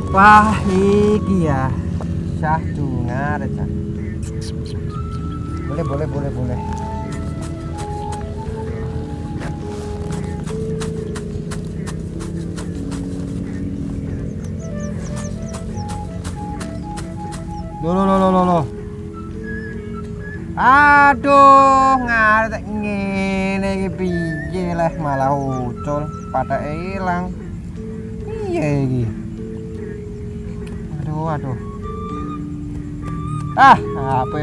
Wah, iki ya. Syah dengar aja. Boleh. Loh. Aduh, ngarep ngene iki piye leh malah ucul, pada ilang. Piye iki? Aduh. Apa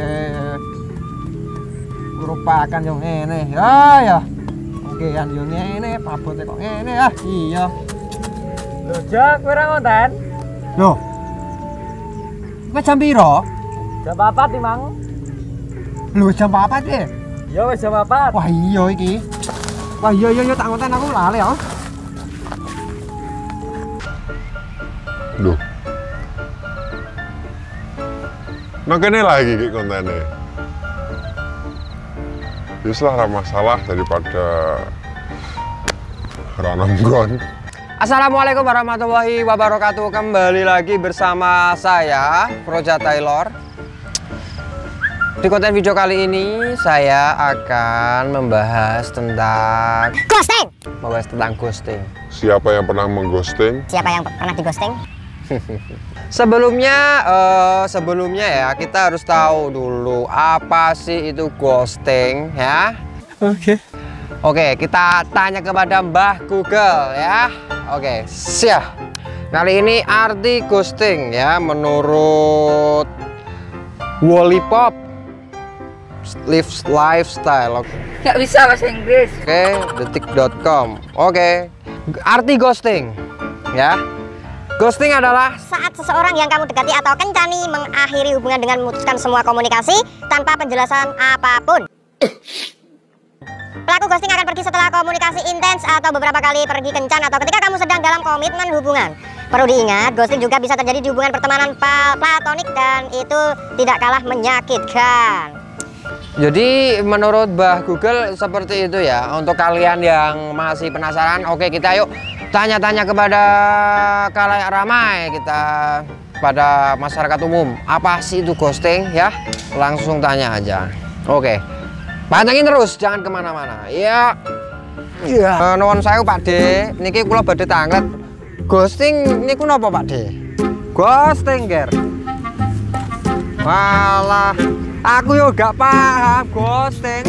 merupakan yang ngene. Ya. Oke, kan yang ngene, pabote kok ngene ah. Iya. Lho, Jak, kowe ora ngonten? Loh. Wis jam piro? Jam 4 iki, Mang. Lho, jam 4 iki. Ya wis jam 4. Wah, iya iki. Wah, iya tak ngonten aku lali ya. Loh. Nah kene lagi ki kontennya. Wis lah ora masalah daripada ranonggon. Assalamualaikum warahmatullahi wabarakatuh. Kembali lagi bersama saya, Proja Taylor. Di konten video kali ini saya akan membahas tentang ghosting. Siapa yang pernah mengghosting? Siapa yang pernah di ghosting? Sebelumnya ya kita harus tahu dulu apa sih itu ghosting ya. Oke, kita tanya kepada Mbah Google ya. Oke, siap. Kali ini arti ghosting ya menurut Wallipop Lifestyle. Nggak bisa bahasa Inggris. Oke, detik.com. Oke, arti ghosting ya. Ghosting adalah saat seseorang yang kamu dekati atau kencani mengakhiri hubungan dengan memutuskan semua komunikasi tanpa penjelasan apapun. Pelaku ghosting akan pergi setelah komunikasi intens atau beberapa kali pergi kencan atau ketika kamu sedang dalam komitmen hubungan. Perlu diingat, ghosting juga bisa terjadi di hubungan pertemanan platonik dan itu tidak kalah menyakitkan. Jadi menurut Mbah Google seperti itu ya. Untuk kalian yang masih penasaran, oke kita yuk tanya-tanya kepada khalayak ramai, kita pada masyarakat umum, apa sih itu ghosting ya? Langsung tanya aja. Oke, pantengin terus, jangan kemana-mana. Ya. Nuwun sewu Pak D, niki kula badhe tanglet. Ghosting niku napa Pak D? Ghosting ger. Walah, aku yo gak paham ghosting.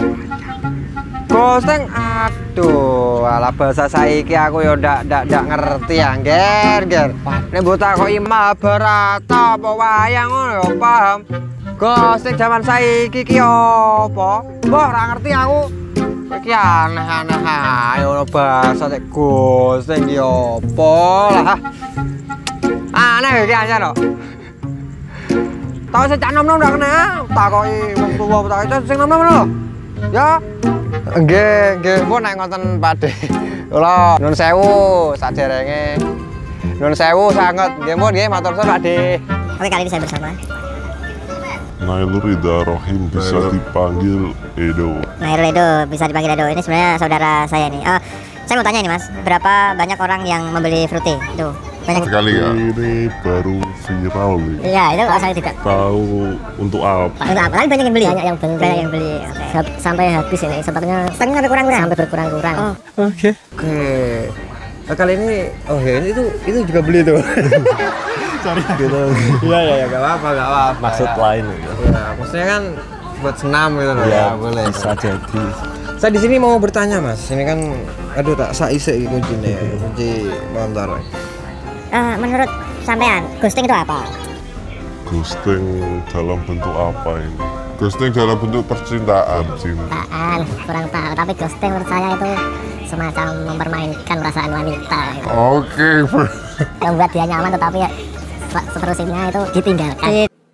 Aduh, ala bahasa saiki aku yo ndak ngerti ya, ger. Nek mbok takoki Mahabharata apa wayang ngono yo paham. Ghosting zaman saiki ki apa? Mbah ora ngerti aku. Iki aneh-aneh ae ono bahasa nek ghosting ki apa lah. Aneh iki aja lho. Tahu sing cak nom-nom ndak kena. Takoki wong tuwa takoki sing nom-nom lho. Ya. Nggih, mbok nek ngoten Pak D. Kula nuwun sewu saderenge. Nuwun sewu sanget. Nggih, mbok nggih matur suwun Pak D. Oke, kali ini saya bersama Nailur Ida Rohim, bisa dipanggil Edo. Nailur Edo, bisa dipanggil Edo. Ini sebenarnya saudara saya nih. Saya mau tanya nih Mas, berapa banyak orang yang membeli fruity? Itu banyak sekali ya. Ini baru viral nih. Iya, itu saya tidak tahu untuk apa. Untuk apa? Tapi banyak yang beli. Banyak yang beli. Okay. Sampai habis ini. Sepertinya sampai berkurang-kurang. Sampai berkurang-kurang. Oke. Kali ini itu juga beli tuh. Sorry gitu. Iya, enggak apa-apa. Maksud lain gitu. Ya, maksudnya kan buat senam gitu loh. Ya, boleh. Bisa jadi. Saya di sini mau bertanya Mas. Ini kan aduh tak saise iki kuncine. Kunci motor. Menurut sampean, ghosting itu apa? Ghosting dalam bentuk apa ini? Ghosting dalam bentuk percintaan, Percintaan, kurang tahu. Tapi ghosting menurut saya itu semacam mempermainkan perasaan wanita. Oke. Membuat dia nyaman tetapi ya seterusnya itu ditinggalkan.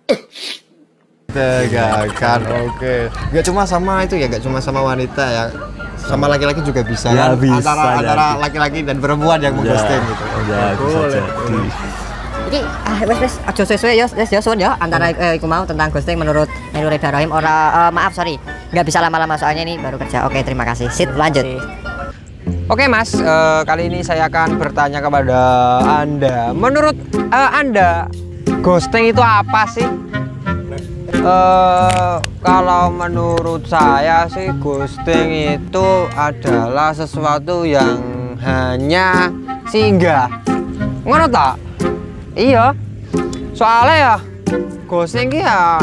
Tinggalkan, oke. Gak cuma sama itu ya, gak cuma sama wanita ya. Sama laki-laki juga bisa ya, kan? bisa antara laki-laki dan perempuan yang mengghosting gitu. Ya, bisa jadi. Iki wes aja sesuai ya suwun ya antara iku mau tentang ghosting menurut Nailur Ida Rohim maaf sorry nggak bisa lama-lama soalnya ini baru kerja. Oke, terima kasih. Lanjut. Oke Mas, kali ini saya akan bertanya kepada Anda. Menurut Anda, ghosting itu apa sih? Kalau menurut saya sih, ghosting itu adalah sesuatu yang hanya singgah. Ngono tak? Iya. Soalnya ya, ghosting ya,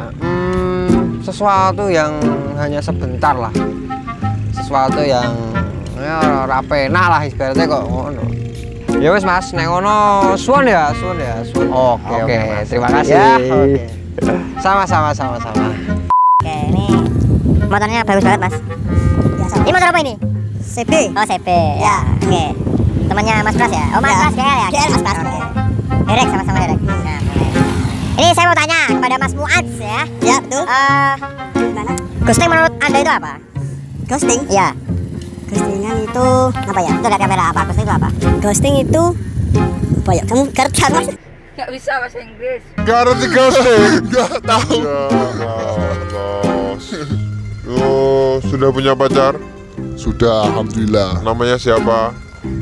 sesuatu yang hanya sebentar lah. Sesuatu yang ya rapenak lah ibaratnya kok ngono. Ya wis Mas, nek ngono suwun ya. Oke, terima kasih. Ya, oke. Sama-sama. Oke, ini motornya bagus banget Mas. Ini motor apa ini? CB. Oh CB. Ya. Oke. Temannya Mas Pras ya? Oh Mas Pras ya? Mas Pras. Oke. Herek, sama-sama Herek. Nah, ini saya mau tanya kepada Mas Muad ya. Ya betul. Gimana? Ghosting menurut Anda itu apa? Ghosting? Ya. Ghostingan itu apa ya? Itu lihat kamera apa? Ghosting itu apa? Ghosting itu apa ya? Kamu ngerti kan Mas? Gak bisa bahasa Inggris. Gak ngerti ghosting? Gak tahu. Sudah punya pacar? Sudah, alhamdulillah. Namanya siapa?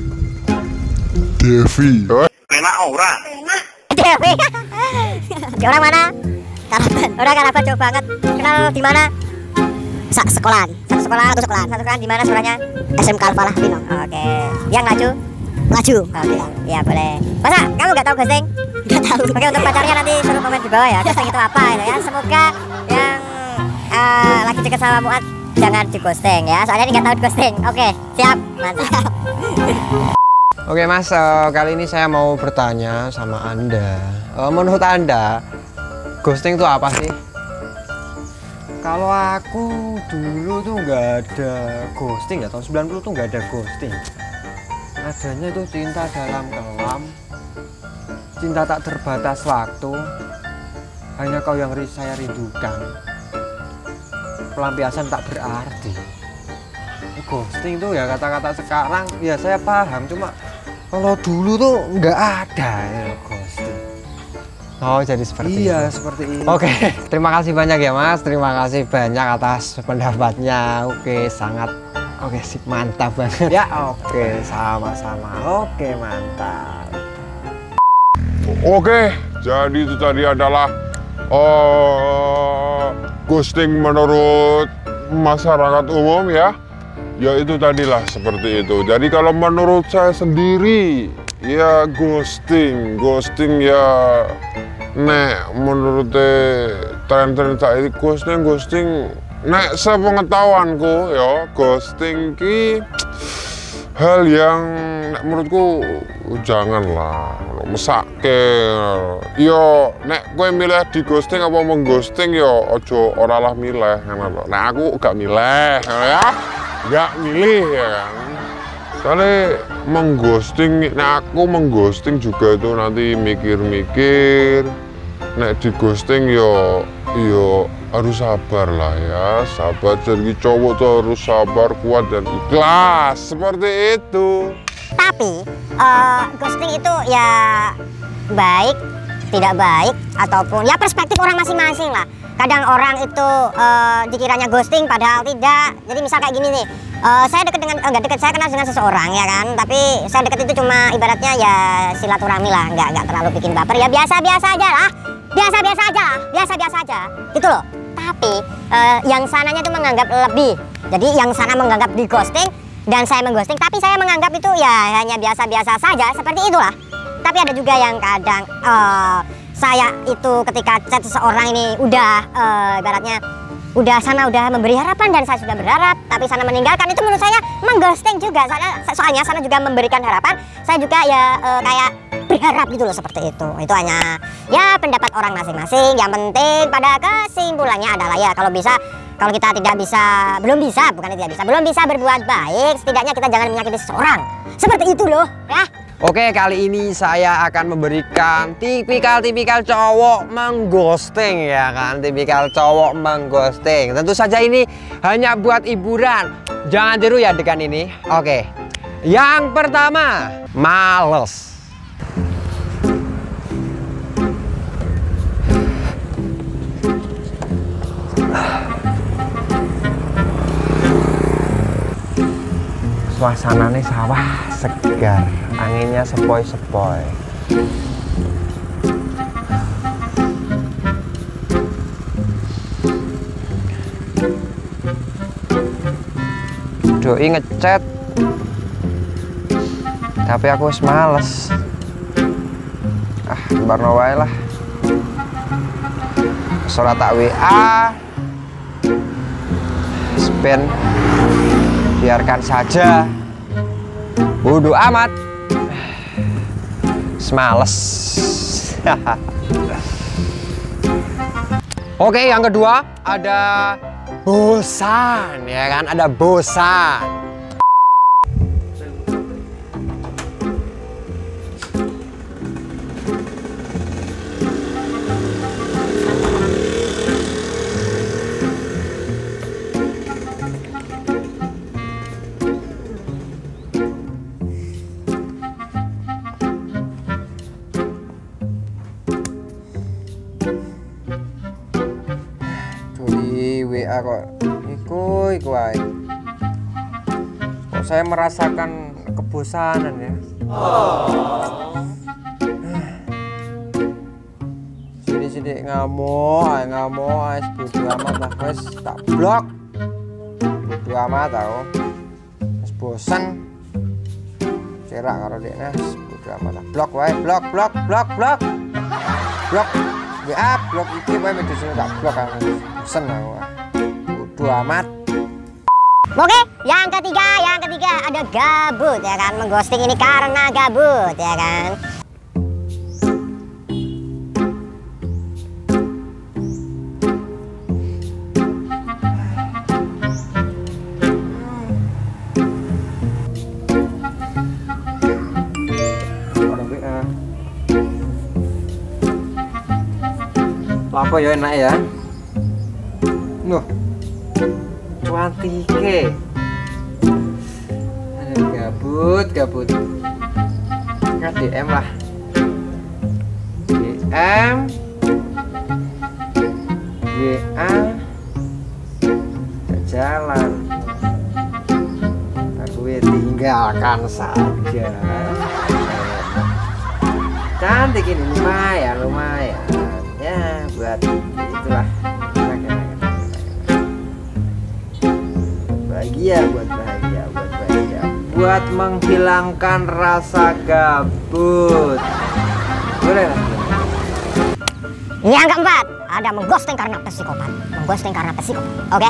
Devi. Enak orang. Devi. Di orang mana? Karaban. Orang Karaban jauh banget. Kenal di mana? Satu sekolahan di mana sekolahnya? SMK Al-Falah Pinong. Oke. Yang laju? Oke. Ya boleh. Masa kamu nggak tahu ghosting? Nggak tahu. Oke, untuk pacarnya nanti suruh komen di bawah ya. Ghosting itu apa ya? Semoga yang lagi dekat sama Muad jangan di ghosting ya. Soalnya ini nggak tahu ghosting. Oke, siap. Mantap. Oke Mas, kali ini saya mau bertanya sama Anda. Menurut Anda, ghosting itu apa sih? Kalau aku dulu tuh nggak ada ghosting ya, tahun 90 tuh nggak ada ghosting. Adanya itu cinta dalam kelam, cinta tak terbatas waktu, hanya kau yang saya rindukan, pelampiasan tak berarti. Ghosting tuh ya kata-kata sekarang ya saya paham, cuma kalau dulu tuh nggak ada ya ghosting. Oh jadi seperti Iya, itu. seperti itu. Oke, terima kasih banyak ya Mas. Terima kasih banyak atas pendapatnya. Oke, sip, mantap banget. Ya, oke, sama-sama. Oke, mantap. Oke, jadi itu tadi adalah ghosting menurut masyarakat umum ya. Ya itu tadilah seperti itu. Jadi kalau menurut saya sendiri ya ghosting ya nek menurut tren-tren saiki ghosting nek sepengetahuanku ya ghosting ki hal yang nek menurutku janganlah mesake yo nek kowe milih di ghosting apa mengghosting yo ojo ora lah milih ngono lho. Nek aku gak milih ya. Gak milih ya kan. Soalnya aku mengghosting juga itu nanti mikir-mikir. Nek di ghosting yo harus sabar lah ya, sabar. Jadi cowok tuh harus sabar, kuat dan ikhlas seperti itu. Tapi ghosting itu ya baik, tidak baik, ataupun ya perspektif orang masing-masing lah. Kadang orang itu dikiranya ghosting padahal tidak. Jadi misal kayak gini nih, saya deket dengan saya kenal dengan seseorang ya kan, tapi saya deket itu cuma ibaratnya ya silaturahmi lah, nggak terlalu bikin baper, ya biasa-biasa aja lah, biasa-biasa aja gitu loh. Tapi yang sananya itu menganggap lebih. Jadi yang sana menganggap di ghosting dan saya mengghosting, tapi saya menganggap itu ya hanya biasa-biasa saja, seperti itulah. Tapi ada juga yang kadang saya itu ketika chat seseorang ini udah ibaratnya sana udah memberi harapan dan saya sudah berharap, tapi sana meninggalkan, itu menurut saya mengghosting juga. Soalnya sana juga memberikan harapan, saya juga ya kayak berharap gitu loh, seperti itu. Itu hanya ya pendapat orang masing-masing. Yang penting pada kesimpulannya adalah ya kalau kita belum bisa berbuat baik, setidaknya kita jangan menyakiti seseorang. Seperti itu loh ya. Oke, kali ini saya akan memberikan tipikal cowok mengghosting ya kan, tipikal cowok mengghosting. Tentu saja ini hanya buat hiburan, jangan tiru ya dengan ini. Oke, yang pertama, males. Suasananya sawah segar, anginnya sepoi-sepoi. Doi ngechat, tapi aku wis males. Barno wae lah. Soal tak WA, spend, biarkan saja. Bodoh amat. Semales. Oke, yang kedua ada bosan, ya kan? Ada bosan. WA kok iku ae. Kok saya merasakan kebosanan ya. Sini ngamuk ae bodo amat lah, wis tak blok. Bodo amat tau. Wis bosen. Cerak karo dekne, bodo amat lah. Blok wae, blok. Blok WA, blok iki wae media sosial tak blok aku. Bosen aku. Bodo amat. Oke, yang ketiga ada gabut ya kan. Mengghosting ini karena gabut ya kan. Apa ya enak ya? Nuh, cuantike. Ada gabut. Nggak DM lah. DM, WA, jalan. Aku tinggalkan saja. Cantik ini, lumayan. Ya buat itulah bahagia buat menghilangkan rasa gabut. Boleh. Yang keempat ada mengghosting karena psikopat. Oke.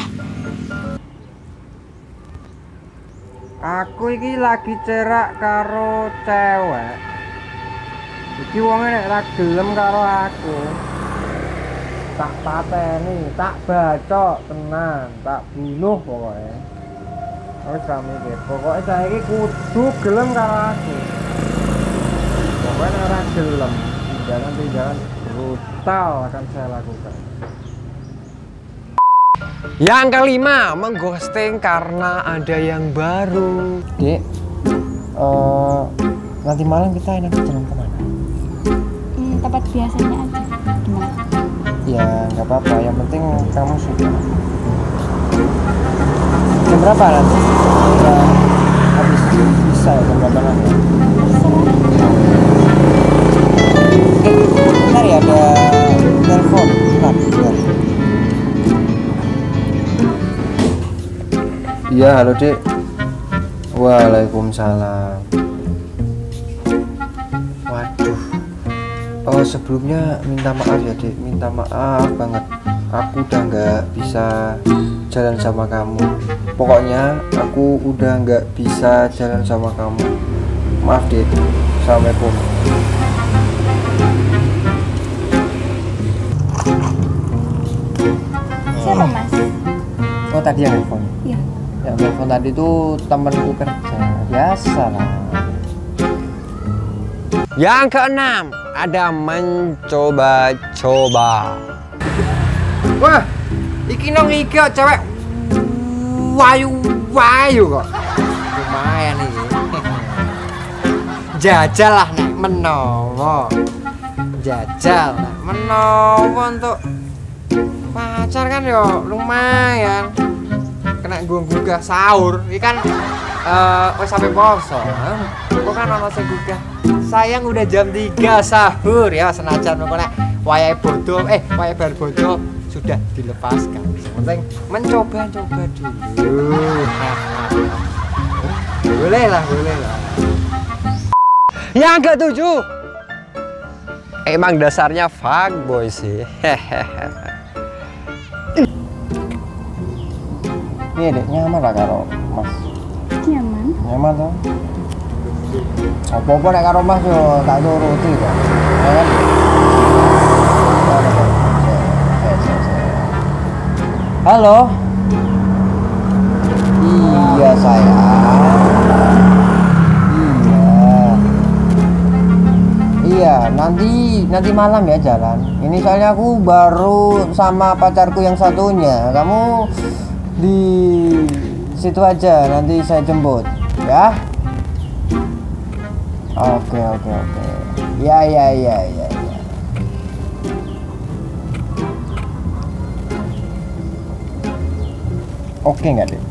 Aku iki lagi cerak karo cewek. Iki wonge nek ra gelem karo aku, tak pateni, tak bacok tenan, tak bunuh pokoknya. Wis ra mikir, pokoknya saiki kudu gelem karo aku. Pokoknya ora gelem, tindakan brutal akan saya lakukan. Yang kelima, mengghosting karena ada yang baru. Dek, nanti malam kita enak jalan kemana? Tempat biasanya aja. Gimana? Ya nggak apa-apa, yang penting kamu suka. Jam berapa nanti? Ya, habis bisa ya, jam berapa nanti? Bentar ya, ada telepon. Bentar. Iya, halo Dek. Waalaikumsalam. Waduh. Oh, sebelumnya minta maaf ya Dek, minta maaf banget. Aku udah nggak bisa jalan sama kamu. Pokoknya aku udah nggak bisa jalan sama kamu. Maaf Dek. Assalamualaikum. Siapa Mas? Oh tadi yang telepon? Iya. Yang telepon tadi tuh temenku kerja. Biasa lah. Yang keenam ada mencoba-coba. Wah, iki nong iga cewek wayu kok. Lumayan iki. Jajal lah nek menowo. Jajal nek menowo untuk pacar kan yo lumayan. Kena gugah sahur, iki kan wes sampai poso. Kok kan ana sing gugah. Sayang udah jam 3 sahur ya, senajan kok nek wayahe bodoh wayahe bar bodoh sudah dilepaskan. Yang penting mencoba-coba dulu. Boleh lah. Yang ke-7. Emang dasarnya fuckboy sih. Iya dek, nyaman lah karo Mas. Nyaman. Nyaman tuh. Apa-apa nek karo Mas yo tak turuti kok. Ya kan? Halo. Iya sayang. Iya, nanti malam ya jalan. Ini soalnya aku baru sama pacarku yang satunya. Kamu di situ aja, nanti saya jemput ya. Oke. Ya. Oke nggak deh?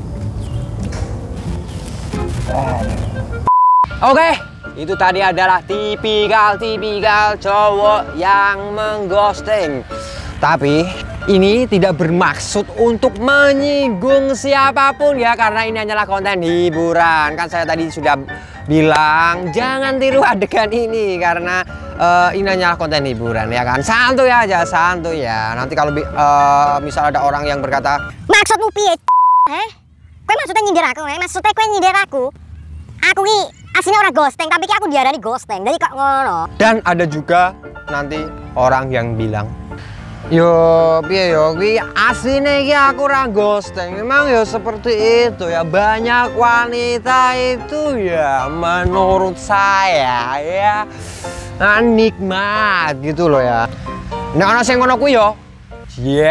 Oke, itu tadi adalah tipikal cowok yang mengghosting. Tapi ini tidak bermaksud untuk menyinggung siapapun ya, karena ini hanyalah konten hiburan. Kan saya tadi sudah bilang jangan tiru adegan ini karena ini hanyalah konten hiburan ya kan. Santuy aja, santuy ya. Nanti kalau misal ada orang yang berkata, Maksudmu piye? Kowe maksudnya nyindir aku, maksudnya kowe nyindir aku? Aku ki aslinya orang ghosting, tapi ki aku diarani ghosting. Jadi kok ngono. dan ada juga nanti orang yang bilang, yo piye yo kuwi asline iki aku ora ghosting. Memang ya seperti itu ya, banyak wanita itu ya menurut saya ya nikmat gitu loh ya. Nek ana sing ngono kuwi yo ya.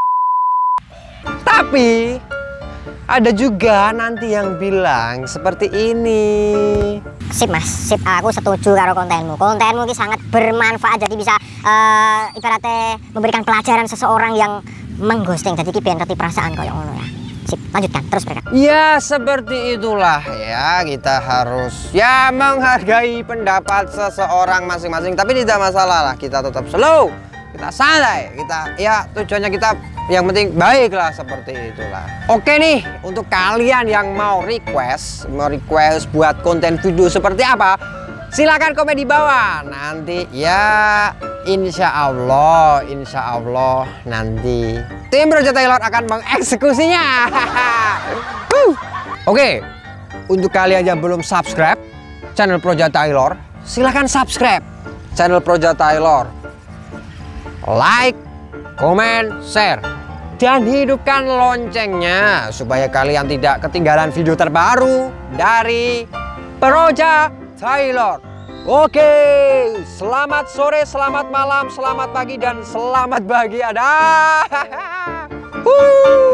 Tapi ada juga nanti yang bilang seperti ini. Sip mas, sip. Aku setuju karo kontenmu. Kontenmu ini sangat bermanfaat. Jadi bisa ibaratnya memberikan pelajaran seseorang yang mengghosting. Jadi ki ben ngerti perasaan koyo ngono ya. Sip, lanjutkan terus mereka. Ya seperti itulah ya, kita harus ya menghargai pendapat seseorang masing-masing. Tapi tidak masalah lah, kita tetap slow, kita santai, kita ya tujuannya kita yang penting baiklah, seperti itulah. Oke nih, untuk kalian yang mau request buat konten video seperti apa, silakan komen di bawah. Nanti ya insya Allah nanti tim Project Taylor akan mengeksekusinya. Oke, untuk kalian yang belum subscribe channel Project Taylor, silakan subscribe channel Project Taylor, like, komen, share, dan hidupkan loncengnya supaya kalian tidak ketinggalan video terbaru dari Project Taylor. Oke, selamat sore, selamat malam, selamat pagi, dan selamat bahagia. Dah.